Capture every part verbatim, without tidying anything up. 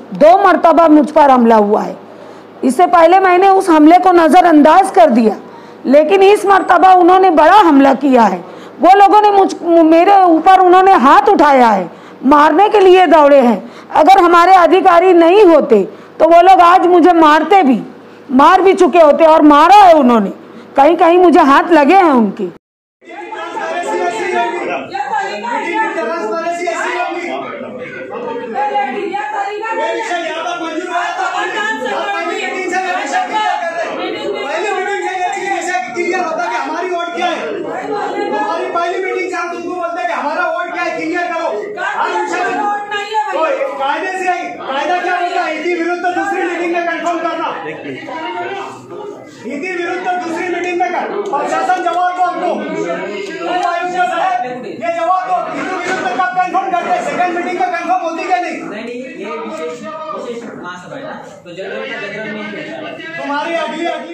दो मर्तबा मुझ पर हमला हुआ है। इससे पहले मैंने उस हमले को नज़रअंदाज कर दिया, लेकिन इस मर्तबा उन्होंने बड़ा हमला किया है। वो लोगों ने मुझ मेरे ऊपर उन्होंने हाथ उठाया है, मारने के लिए दौड़े हैं। अगर हमारे अधिकारी नहीं होते तो वो लोग आज मुझे मारते भी, मार भी चुके होते, और मारा है उन्होंने, कहीं कहीं मुझे हाथ लगे हैं उनके। नीति विरुद्ध दूसरी मीटिंग में कर, प्रशासन जवाब दो हमको, ये जवाब दो। नीति विरुद्ध कब कंफर्म करते हैं? सेकंड मीटिंग में कंफर्म होती क्या नहीं? नहीं नहीं, ये विशेष विशेष महासभा है ना, तो जनरल का जनरल नहीं होता है। तुम्हारी अगली अगली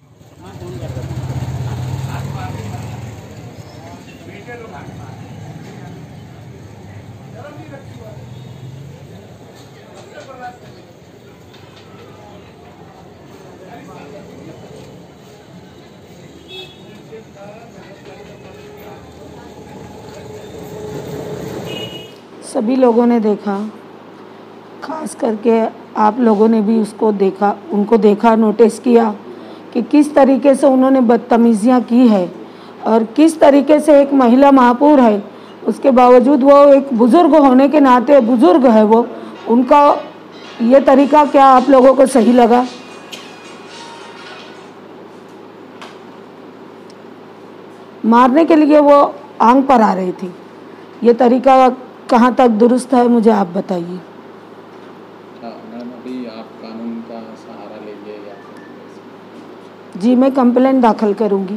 सभी लोगों ने देखा, खास करके आप लोगों ने भी उसको देखा, उनको देखा, नोटिस किया कि किस तरीके से उन्होंने बदतमीज़ियाँ की है, और किस तरीके से एक महिला महापौर है, उसके बावजूद वो एक बुज़ुर्ग होने के नाते, बुज़ुर्ग है वो, उनका ये तरीका क्या आप लोगों को सही लगा? मारने के लिए वो आंग पर आ रही थी, ये तरीका कहाँ तक दुरुस्त है, मुझे आप बताइए। मैडम अभी आप कानून का सहारा लीजिए या? जी, मैं कंप्लेंट दाखिल करूंगी।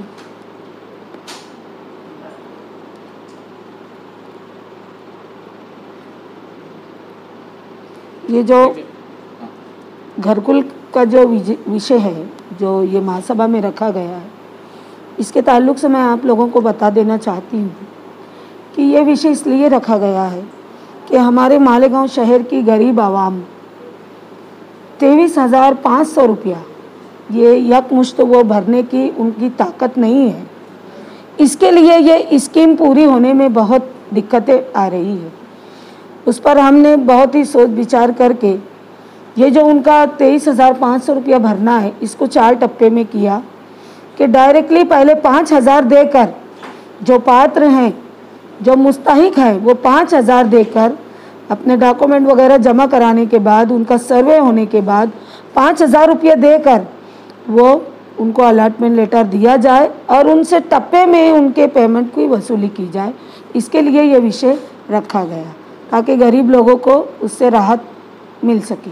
ये जो घरकुल का जो विषय है, जो ये महासभा में रखा गया है, इसके ताल्लुक से मैं आप लोगों को बता देना चाहती हूँ कि ये विषय इसलिए रखा गया है कि हमारे मालेगांव शहर की गरीब आवाम तेईस हज़ार पाँच सौ रुपया ये यकमुश्त वो भरने की उनकी ताकत नहीं है। इसके लिए ये स्कीम पूरी होने में बहुत दिक्कतें आ रही है। उस पर हमने बहुत ही सोच विचार करके ये जो उनका तेईस हज़ार पाँच सौ रुपया भरना है, इसको चार टप्पे में किया कि डायरेक्टली पहले पाँच हज़ार देकर जो पात्र हैं, जो मुस्तहिक है, वो पाँच हज़ार देकर अपने डॉक्यूमेंट वगैरह जमा कराने के बाद, उनका सर्वे होने के बाद पाँच हज़ार रुपये देकर वो उनको अलॉटमेंट लेटर दिया जाए और उनसे टप्पे में उनके पेमेंट की वसूली की जाए। इसके लिए ये विषय रखा गया ताकि गरीब लोगों को उससे राहत मिल सके।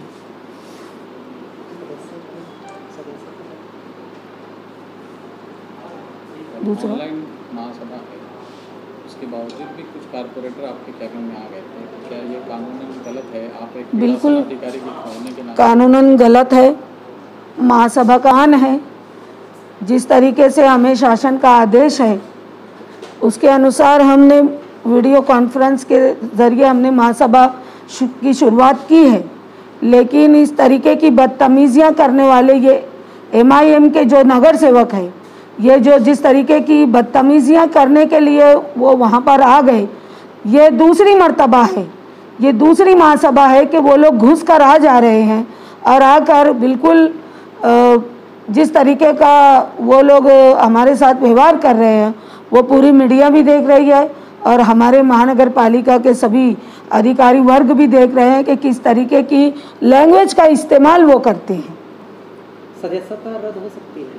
दूसरा महासभा है, उसके बावजूद भी कुछ कारपोरेटर आपके कैबिन में आ गए थे, क्या ये कानूनन गलत है? आप एक बिल्कुल अधिकारी के होने के नाते कानूनन गलत है। महासभा का आन है, जिस तरीके से हमें शासन का आदेश है उसके अनुसार हमने वीडियो कॉन्फ्रेंस के ज़रिए हमने महासभा की शुरुआत की है, लेकिन इस तरीके की बदतमीज़ियाँ करने वाले ये एम आई एम के जो नगर सेवक हैं, ये जो जिस तरीके की बदतमीज़ियाँ करने के लिए वो वहाँ पर आ गए, ये दूसरी मर्तबा है, ये दूसरी महासभा है कि वो लोग घुस कर आ जा रहे हैं और आकर बिल्कुल जिस तरीके का वो लोग हमारे साथ व्यवहार कर रहे हैं वो पूरी मीडिया भी देख रही है और हमारे महानगर पालिका के सभी अधिकारी वर्ग भी देख रहे हैं कि किस तरीके की लैंग्वेज का इस्तेमाल वो करते हैं। सदस्यता रद्द हो सकती है।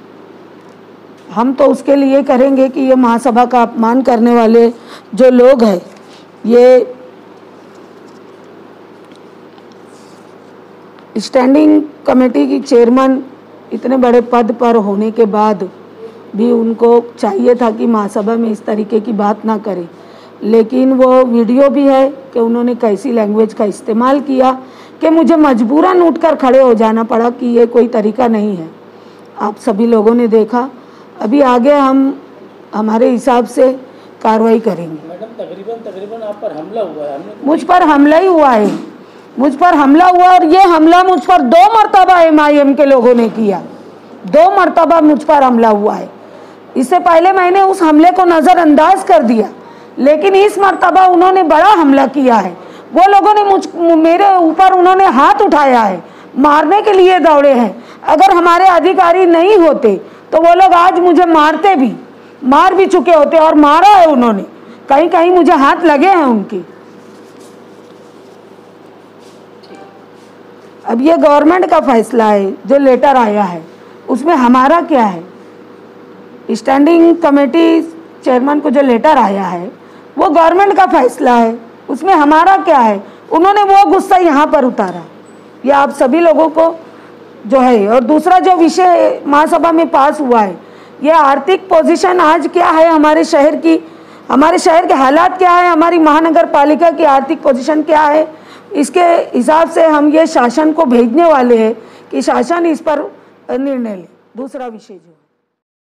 हम तो उसके लिए करेंगे कि ये महासभा का अपमान करने वाले जो लोग हैं, ये स्टैंडिंग कमेटी की चेयरमैन इतने बड़े पद पर होने के बाद भी उनको चाहिए था कि महासभा में इस तरीके की बात ना करें, लेकिन वो वीडियो भी है कि उन्होंने कैसी लैंग्वेज का इस्तेमाल किया कि मुझे मजबूरन उठकर खड़े हो जाना पड़ा कि ये कोई तरीका नहीं है। आप सभी लोगों ने देखा। अभी आगे हम हमारे हिसाब से कार्रवाई करेंगे। मैडम तकरीबन तकरीबन आप पर हमला हुआ है। मुझ पर हमला ही हुआ है। मुझ पर हमला हुआ और ये हमला मुझ पर दो मरतबा एम आई एम के लोगों ने किया, दो मरतबा मुझ पर हमला हुआ है। इससे पहले मैंने उस हमले को नज़रअंदाज कर दिया, लेकिन इस मरतबा उन्होंने बड़ा हमला किया है। वो लोगों ने मुझ मेरे ऊपर उन्होंने हाथ उठाया है, मारने के लिए दौड़े हैं। अगर हमारे अधिकारी नहीं होते तो वो लोग आज मुझे मारते भी, मार भी चुके होते और मारा है उन्होंने, कहीं कहीं मुझे हाथ लगे हैं उनके। अब ये गवर्नमेंट का फैसला है, जो लेटर आया है उसमें हमारा क्या है। स्टैंडिंग कमेटी चेयरमैन को जो लेटर आया है वो गवर्नमेंट का फैसला है, उसमें हमारा क्या है। उन्होंने वो गुस्सा यहाँ पर उतारा, ये आप सभी लोगों को जो है। और दूसरा जो विषय महासभा में पास हुआ है, ये आर्थिक पोजीशन आज क्या है हमारे शहर की, हमारे शहर के हालात क्या है, हमारी महानगर पालिका की आर्थिक पोजीशन क्या है, इसके हिसाब से हम ये शासन को भेजने वाले हैं कि शासन इस पर निर्णय ले। दूसरा विषय जो